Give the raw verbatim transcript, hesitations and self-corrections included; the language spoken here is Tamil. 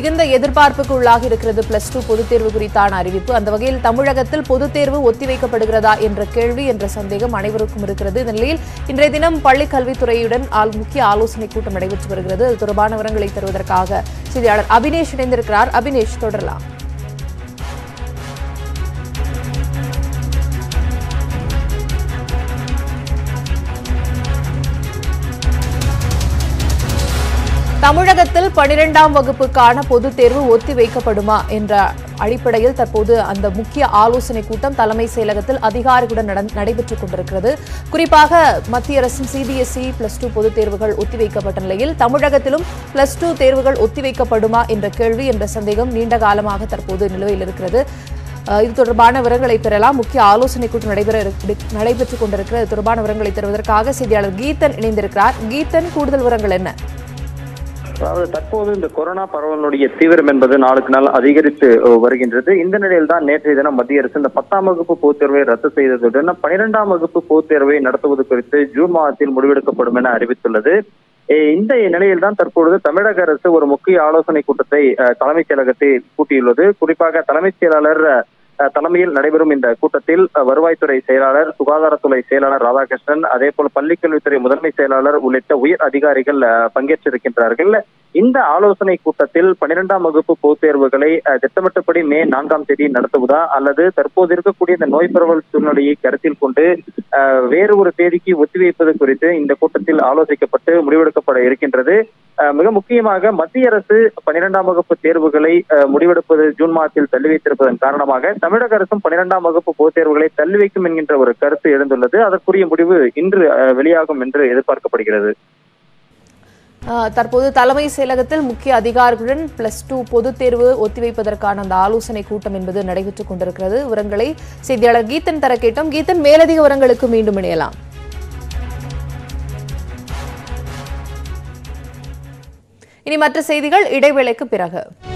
மிகுந்த எதிர்பார்ப்புக்கு உள்ளாகி இருக்கிறது பிளஸ் டூ பொதுத் தேர்வு குறித்தான அறிவிப்பு. அந்த வகையில் தமிழகத்தில் பொதுத் தேர்வு ஒத்திவைக்கப்படுகிறதா என்ற கேள்வி என்ற சந்தேகம் அனைவருக்கும் இருக்கிறது. இந்த நிலையில் இன்றைய தினம் பள்ளிக் கல்வித்துறையுடன் முக்கிய ஆலோசனை கூட்டம் நடைபெற்று வருகிறது. அது தொடர்பான விவரங்களை தருவதற்காக செய்தியாளர் அபினேஷ் இணைந்திருக்கிறார். அபினேஷ், தொடரலாம். தமிழகத்தில் பனிரெண்டாம் வகுப்புக்கான பொதுத் தேர்வு ஒத்திவைக்கப்படுமா என்ற அடிப்படையில் தற்போது அந்த முக்கிய ஆலோசனை கூட்டம் தலைமை செயலகத்தில் அதிகாரிகளுடன் நடைபெற்றுக் கொண்டிருக்கிறது. குறிப்பாக மத்திய அரசின் சிபிஎஸ்இ பிளஸ் டூ பொதுத் தேர்வுகள் ஒத்திவைக்கப்பட்ட நிலையில் தமிழகத்திலும் பிளஸ் டூ தேர்வுகள் ஒத்திவைக்கப்படுமா என்ற கேள்வி என்ற சந்தேகம் நீண்ட காலமாக தற்போது நிலுவையில் இருக்கிறது. இது தொடர்பான விவரங்களை பெறலாம். முக்கிய ஆலோசனை கூட்டம் நடைபெற நடைபெற்றுக் கொண்டிருக்கிறது. தொடர்பான விவரங்களை தருவதற்காக செய்தியாளர் கீதன் இணைந்திருக்கிறார். கீதன், கூடுதல் விவரங்கள் என்ன? அதாவது தற்போது இந்த கொரோனா பரவலுடைய தீவிரம் என்பது நாளுக்கு நாள் அதிகரித்து வருகின்றது. இந்த நிலையில் தான் நேற்றைய தினம் மத்திய அரசு இந்த பத்தாம் வகுப்பு பொதுத் தேர்வை ரத்து செய்ததுடன் பனிரெண்டாம் வகுப்பு பொதுத் தேர்வை நடத்துவது குறித்து ஜூன் மாதத்தில் முடிவெடுக்கப்படும் என அறிவித்துள்ளது. இந்த நிலையில் தான் தற்பொழுது தமிழக அரசு ஒரு முக்கிய ஆலோசனை கூட்டத்தை தலைமைச் செயலகத்தை கூட்டியுள்ளது. குறிப்பாக தலைமைச் செயலாளர் தலைமையில் நடைபெறும் இந்த கூட்டத்தில் வருவாய்த்துறை செயலாளர், சுகாதாரத்துறை செயலாளர் ராதாகிருஷ்ணன், அதே போல பள்ளிக்கல்வித்துறை முதன்மை செயலாளர் உள்ளிட்ட உயர் அதிகாரிகள் பங்கேற்றிருக்கின்றார்கள். இந்த ஆலோசனை கூட்டத்தில் பனிரெண்டாம் வகுப்பு பொதுத் தேர்வுகளை திட்டமிட்டபடி மே நான்காம் தேதி நடத்துவதா அல்லது தற்போது இருக்கக்கூடிய இந்த நோய் பரவல் சூழ்நிலையை கருத்தில் கொண்டு வேறு ஒரு தேதிக்கு ஒத்திவைப்பது குறித்து இந்த கூட்டத்தில் ஆலோசிக்கப்பட்டு முடிவெடுக்கப்பட இருக்கின்றது. மிக முக்கியமாக மத்திய அரசு பனிரெண்டாம் வகுப்பு தேர்வுகளை முடிவெடுப்பது ஜூன் மாதத்தில் தள்ளி வைத்திருப்பதன் காரணமாக தமிழக அரசும் பனிரெண்டாம் வகுப்பு பொதுத் தேர்வுகளை தள்ளி வைக்கும் என்கின்ற ஒரு கருத்து எழுந்துள்ளது. அதற்குரிய முடிவு இன்று வெளியாகும் என்று எதிர்பார்க்கப்படுகிறது. தற்போது தலைமை செயலகத்தில் முக்கிய அதிகாரிகளுடன் பிளஸ் டூ பொதுத் தேர்வு ஒத்திவைப்பதற்கான அந்த ஆலோசனை கூட்டம் என்பது நடைபெற்றுக் கொண்டிருக்கிறது. விவரங்களை செய்தியாளர் கீதன் தர கேட்டோம். கீதன், மேலதிக விவரங்களுக்கு மீண்டும் இணையலாம். இனி மற்ற செய்திகள் இடைவேளைக்கு பிறகு.